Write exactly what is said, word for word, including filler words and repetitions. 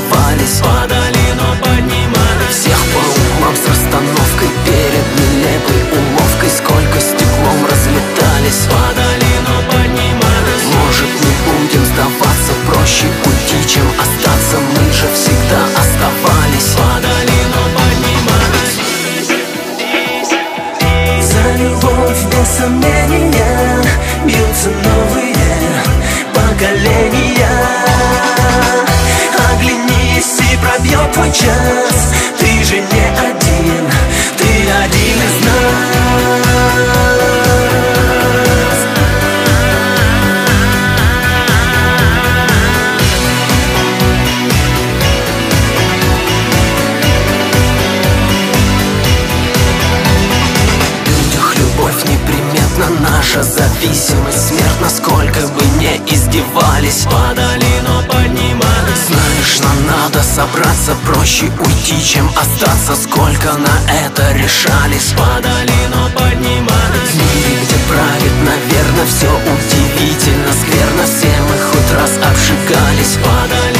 оставались, падали, но поднимались. всех по углам с расстановкой перед нелепой уловкой. Сколько стеклом разлетались, Падали, но поднимались. может, не будем сдаваться, проще уйти, чем остаться. Мы же всегда оставались, Падали, но поднимались. за любовь без сомнения бьются новые поколения. Оглянись, и пробьет твой час. Ты же не один, ты один из нас. Наша зависимость смертна, сколько бы не издевались. Падали, но поднимались. Знаешь, нам надо собраться, проще уйти, чем остаться. Сколько на это решались. Падали, но поднимались. В мире, где правит, наверное, все удивительно скверно. Все мы хоть раз обжигались. Падали,